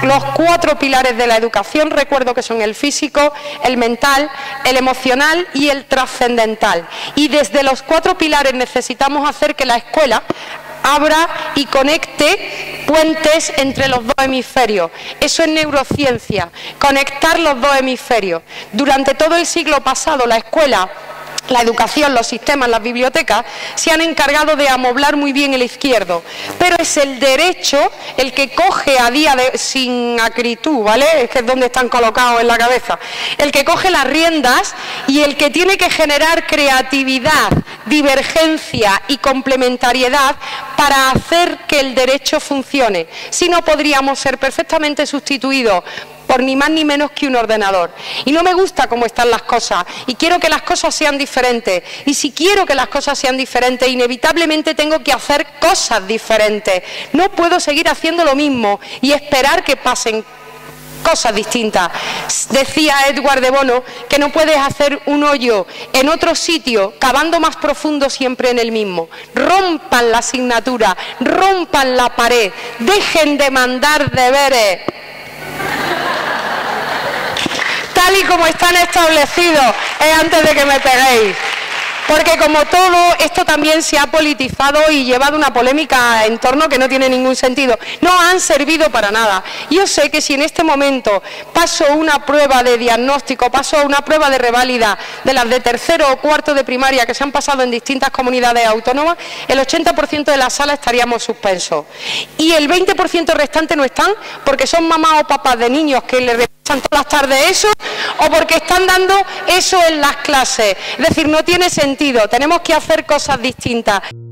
los 4 pilares de la educación, recuerdo que son el físico, el mental, el emocional y el trascendental. Y desde los 4 pilares necesitamos hacer que la escuela abra y conecte puentes entre los 2 hemisferios. Eso es neurociencia, conectar los 2 hemisferios. Durante todo el siglo pasado la escuela, la educación, los sistemas, las bibliotecas se han encargado de amoblar muy bien el izquierdo, pero es el derecho el que coge a día de sin acritud, ¿vale? Es que es donde están colocados en la cabeza, el que coge las riendas y el que tiene que generar creatividad, divergencia y complementariedad para hacer que el derecho funcione. Si no, podríamos ser perfectamente sustituidos por ni más ni menos que un ordenador. Y no me gusta cómo están las cosas, y quiero que las cosas sean diferentes. Y si quiero que las cosas sean diferentes, inevitablemente tengo que hacer cosas diferentes. No puedo seguir haciendo lo mismo y esperar que pasen cosas distintas. Decía Edward de Bono que no puedes hacer un hoyo en otro sitio cavando más profundo siempre en el mismo. Rompan la asignatura, rompan la pared, dejen de mandar deberes tal y como están establecidos antes de que me peguéis. Porque como todo, esto también se ha politizado y llevado una polémica en torno que no tiene ningún sentido. No han servido para nada. Yo sé que si en este momento paso una prueba de diagnóstico, paso una prueba de reválida de las de tercero o cuarto de primaria que se han pasado en distintas comunidades autónomas, el 80% de la sala estaríamos suspensos. Y el 20% restante no están porque son mamás o papás de niños que les repasan todas las tardes eso, o porque están dando eso en las clases. Es decir, no tiene sentido, tenemos que hacer cosas distintas.